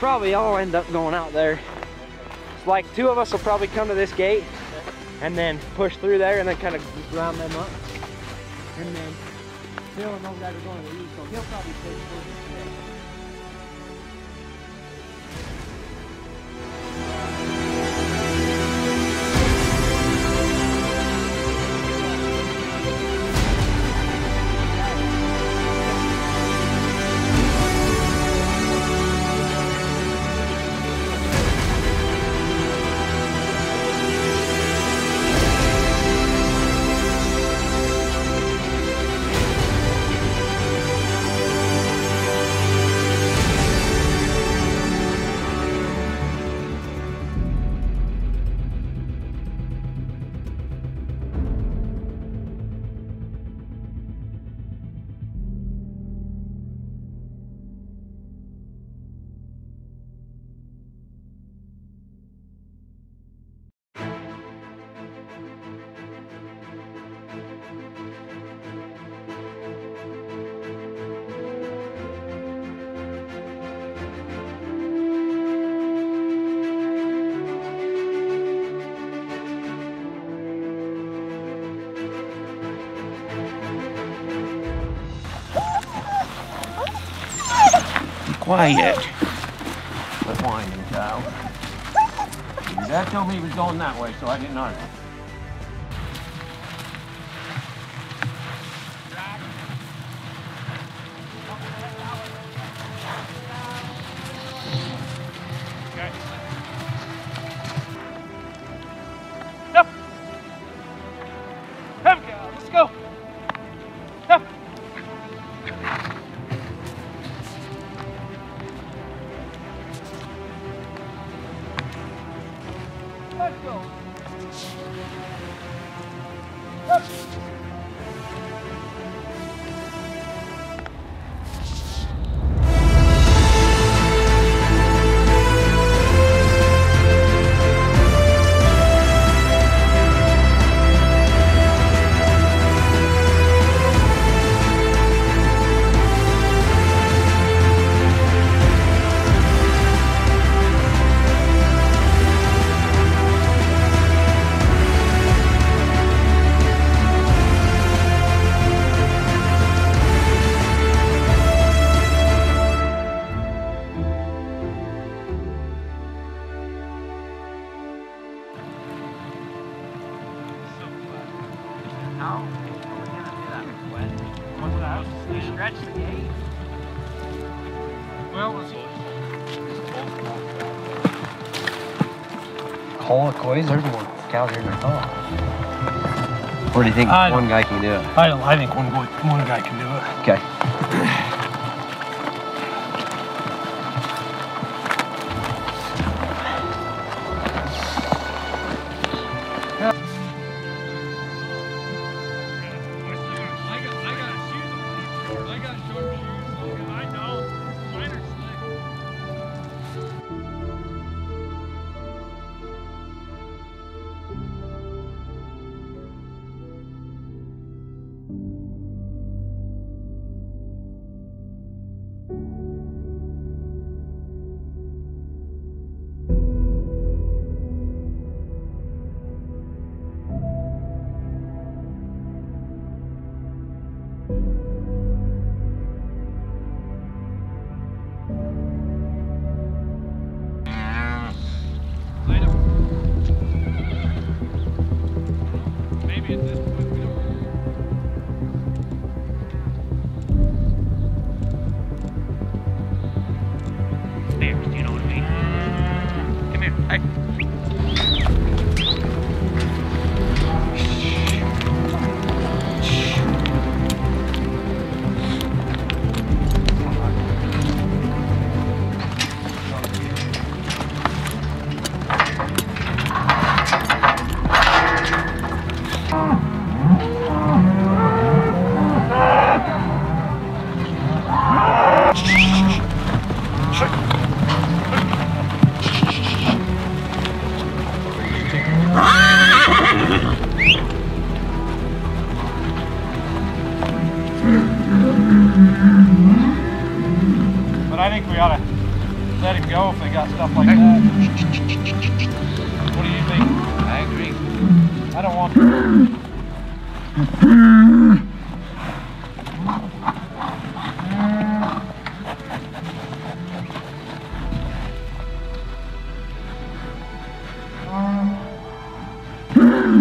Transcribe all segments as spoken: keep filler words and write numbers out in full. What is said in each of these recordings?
probably all end up going out there. It's like two of us will probably come to this gate and then push through there and then kind of round them up. And then Phil and those guys are going to the east, so he'll probably push through this gate. Quiet. Quit whining, child. Your dad told me he was going that way, so I didn't argue. Okay. Yep. Here we go. Let's go. Yep. Let's go. Up. How are we going to do that? When? What's that? We stretch the gate. Well, let's see. Holy coys, there's more cows here than I thought. Or do you think I one guy can do it? I don't. I think one guy, one guy can do it. Okay. Maybe at this point we don't. Stairs, do you know what I mean? Come here. Hey. But I think we ought to let him go if they got stuff like that. What do you think? I agree. I don't want to.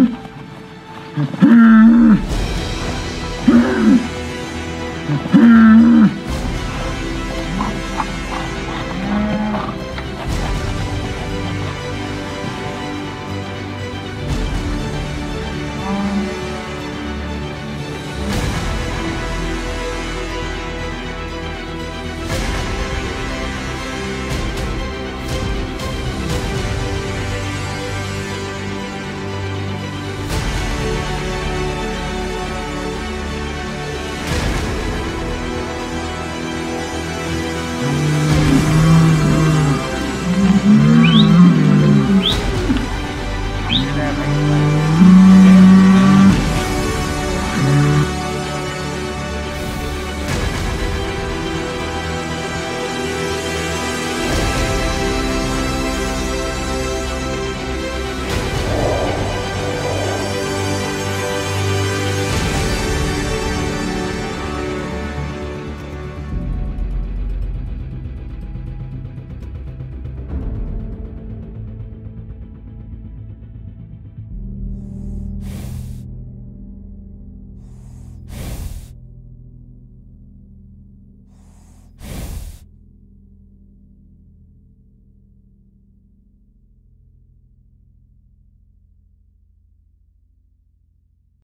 Hmm.